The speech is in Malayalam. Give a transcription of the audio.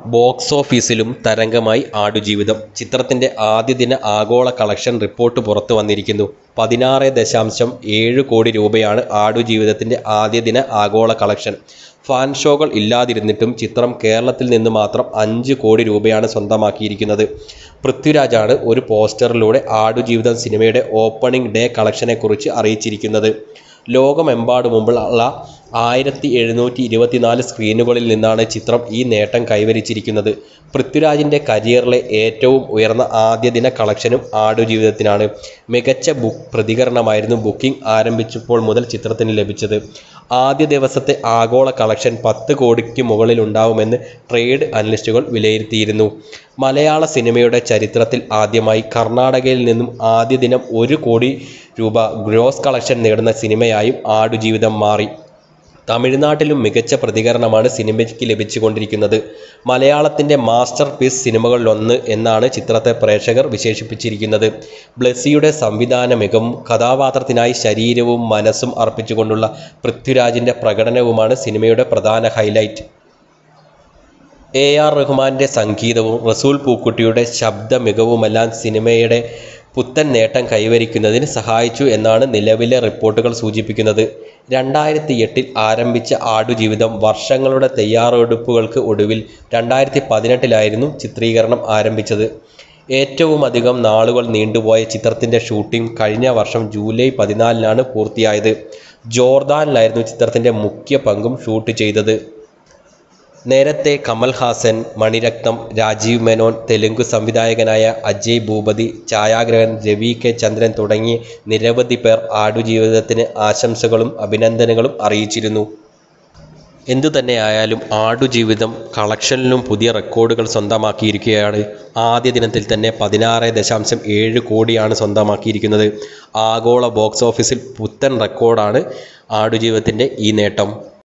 ബോക്സ് ഓഫീസിലും തരംഗമായി ആടുജീവിതം. ചിത്രത്തിന്റെ ആദ്യദിന ആഗോള കളക്ഷൻ റിപ്പോർട്ട് പുറത്തു വന്നിരിക്കുന്നു. 16.7 കോടി രൂപയാണ് ആടുജീവിതത്തിന്റെ ആദ്യദിന ആഗോള കളക്ഷൻ. ഫാൻ ഷോകൾ ഇല്ലാതിരുന്നിട്ടും ചിത്രം കേരളത്തിൽ നിന്ന് മാത്രം 5 കോടി രൂപയാണ് സ്വന്തമാക്കിയിരിക്കുന്നത്. പൃഥ്വിരാജാണ് ഒരു പോസ്റ്ററിലൂടെ ആടുജീവിതം സിനിമയുടെ ഓപ്പണിംഗ് ഡേ കളക്ഷനെക്കുറിച്ച് അറിയിച്ചിരിക്കുന്നത്. ലോകമെമ്പാടുമുള്ള 1724 സ്ക്രീനുകളിൽ നിന്നാണ് ചിത്രം ഈ നേട്ടം കൈവരിച്ചിരിക്കുന്നത്. പൃഥ്വിരാജിൻ്റെ കരിയറിലെ ഏറ്റവും ഉയർന്ന ആദ്യദിന കളക്ഷനും ആടുജീവിതത്തിനാണ്. മികച്ച പ്രതികരണമായിരുന്നു ബുക്കിംഗ് ആരംഭിച്ചപ്പോൾ മുതൽ ചിത്രത്തിന് ലഭിച്ചത്. ആദ്യ ദിവസത്തെ ആഗോള കളക്ഷൻ 10 കോടിക്ക് മുകളിലുണ്ടാവുമെന്ന് ട്രേഡ് അനലിസ്റ്റുകൾ വിലയിരുത്തിയിരുന്നു. മലയാള സിനിമയുടെ ചരിത്രത്തിൽ ആദ്യമായി കർണാടകയിൽ നിന്നും ആദ്യ ദിനം 1 കോടി രൂപ ഗ്രോസ് കളക്ഷൻ നേടുന്ന സിനിമയായും ആടുജീവിതം മാറി. തമിഴ്നാട്ടിലും മികച്ച പ്രതികരണമാണ് സിനിമയ്ക്ക് ലഭിച്ചുകൊണ്ടിരിക്കുന്നത്. മലയാളത്തിൻ്റെ മാസ്റ്റർ പീസ് സിനിമകളിലൊന്ന് എന്നാണ് ചിത്രത്തെ പ്രേക്ഷകർ വിശേഷിപ്പിച്ചിരിക്കുന്നത്. ബ്ലെസ്സിയുടെ സംവിധാന മികവും കഥാപാത്രത്തിനായി ശരീരവും മനസ്സും അർപ്പിച്ചുകൊണ്ടുള്ള പൃഥ്വിരാജിൻ്റെ പ്രകടനവുമാണ് സിനിമയുടെ പ്രധാന ഹൈലൈറ്റ്. AR റഹ്മാൻ്റെ സംഗീതവും റസൂൽ പൂക്കുട്ടിയുടെ ശബ്ദ മികവുമെല്ലാം സിനിമയുടെ പുത്തൻ നേട്ടം കൈവരിക്കുന്നതിന് സഹായിച്ചു എന്നാണ് നിലവിലെ റിപ്പോർട്ടുകൾ സൂചിപ്പിക്കുന്നത്. 2008 ആരംഭിച്ച ആടുജീവിതം വർഷങ്ങളുടെ തയ്യാറെടുപ്പുകൾക്ക് ഒടുവിൽ 2018 ചിത്രീകരണം ആരംഭിച്ചത്. ഏറ്റവുമധികം നാളുകൾ നീണ്ടുപോയ ചിത്രത്തിൻ്റെ ഷൂട്ടിംഗ് കഴിഞ്ഞ വർഷം ജൂലൈ 14 പൂർത്തിയായത്. ജോർദാനിലായിരുന്നു ചിത്രത്തിൻ്റെ മുഖ്യ പങ്കും ഷൂട്ട് ചെയ്തത്. നേരത്തെ കമൽ ഹാസൻ, മണിരത്നം, രാജീവ് മേനോൻ, തെലുങ്ക് സംവിധായകനായ അജയ് ഭൂപതി, ഛായാഗ്രഹകൻ രവി കെ ചന്ദ്രൻ തുടങ്ങി നിരവധി പേർ ആടുജീവിതത്തിന് ആശംസകളും അഭിനന്ദനങ്ങളും അറിയിച്ചിരുന്നു. എന്തുതന്നെയായാലും ആടുജീവിതം കളക്ഷനിലും പുതിയ റെക്കോർഡുകൾ സ്വന്തമാക്കിയിരിക്കുകയാണ്. ആദ്യ ദിനത്തിൽ തന്നെ 16.7 കോടിയാണ് സ്വന്തമാക്കിയിരിക്കുന്നത്. ആഗോള ബോക്സ് ഓഫീസിൽ പുത്തൻ റെക്കോർഡാണ് ആടുജീവിതത്തിൻ്റെ ഈ നേട്ടം.